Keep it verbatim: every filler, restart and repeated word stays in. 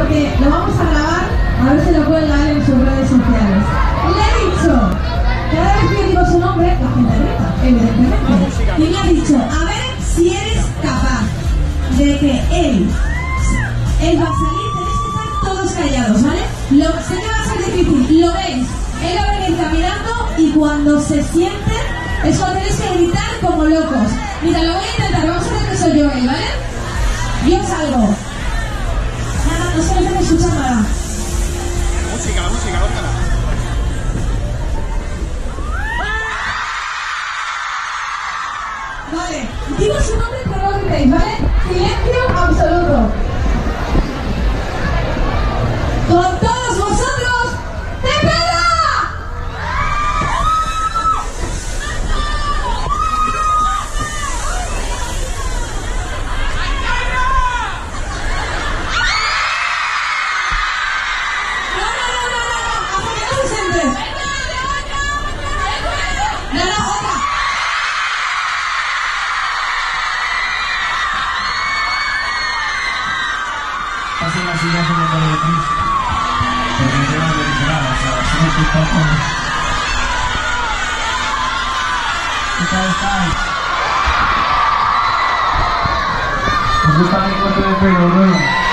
porque lo vamos a grabar, a ver si lo cuelgan en sus redes sociales. Le he dicho, cada vez que yo digo su nombre, la gente grita, evidentemente. Y me ha dicho, a ver si eres capaz de que él, él va a salir, tenéis que estar todos callados, ¿vale? Lo, sé que va a ser difícil, lo veis, él va a venir caminando y cuando se siente, eso tenéis que gritar como locos. Mira, lo voy a intentar, vamos a ver que soy yo él, ¿vale? Yo salgo. Nada, no se me tiene escuchar nada. Música, la música, córtala. Vale, digo su nombre pero no gritéis, ¿vale? Silencio absoluto. Con todos vosotros, ¡Cepeda! No, no, no, no, no, no, hasta que no se siente. No, no, otra. Pasen la silla como por el piso. Porque no tengo que decir nada, o sea, somos tus cojones. ¿Qué tal estáis? ¿Os gusta mi corte de pelo, Bruno?